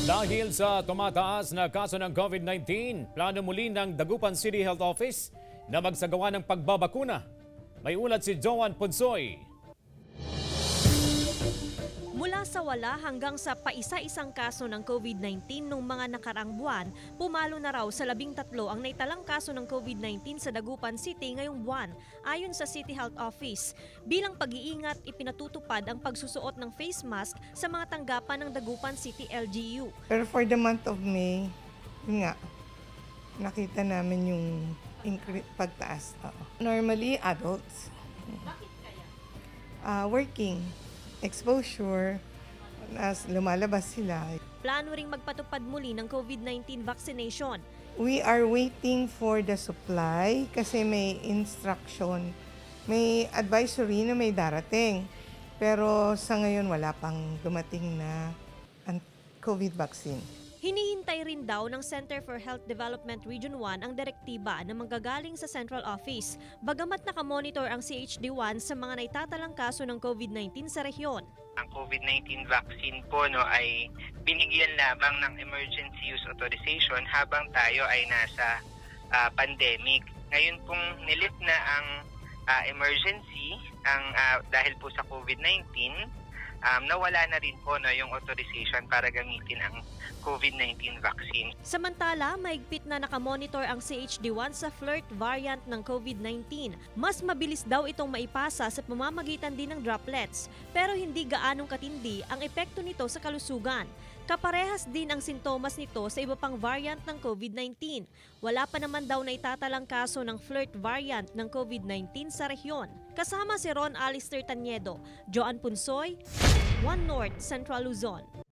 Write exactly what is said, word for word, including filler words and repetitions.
Dahil sa tumataas na kaso ng COVID nineteen, plano muli ng Dagupan City Health Office na magsagawa ng pagbabakuna. May ulat si Joan Punsoy. Mula sa wala hanggang sa paisa-isang kaso ng COVID nineteen noong mga nakaraang buwan, pumalo na raw sa labing tatlo ang naitalang kaso ng COVID nineteen sa Dagupan City ngayong buwan, ayon sa City Health Office. Bilang pag-iingat, ipinatutupad ang pagsusuot ng face mask sa mga tanggapan ng Dagupan City L G U. Pero for the month of May, yun nga, nakita namin yung incre- pagtaas. Oo. Normally, adults. Bakit kaya? Uh, working. Exposure, as lumalabas sila. Plano ring magpatupad muli ng COVID nineteen vaccination. We are waiting for the supply kasi may instruction, may advisory na may darating. Pero sa ngayon wala pang dumating na COVID vaccine. Hinihintay rin daw ng Center for Health Development Region one ang direktiba na manggagaling sa Central Office, bagamat nakamonitor ang C H D one sa mga naitatalang kaso ng COVID nineteen sa rehiyon. Ang COVID nineteen vaccine po no, ay binigyan lamang ng emergency use authorization habang tayo ay nasa uh, pandemic. Ngayon pong nilift na ang uh, emergency ang, uh, dahil po sa COVID nineteen, um, nawala na rin po no, yung authorization para gamitin ang COVID nineteen vaccine. Samantala, mahigpit na nakamonitor ang C H D one sa flirt variant ng COVID nineteen. Mas mabilis daw itong maipasa sa pamamagitan din ng droplets, pero hindi gaanong katindi ang epekto nito sa kalusugan. Kaparehas din ang sintomas nito sa iba pang variant ng COVID nineteen. Wala pa naman daw na itatalang kaso ng flirt variant ng COVID nineteen sa rehiyon. Kasama si Ron Alister Tanyedo, Joan Punsoy, One North, Central Luzon.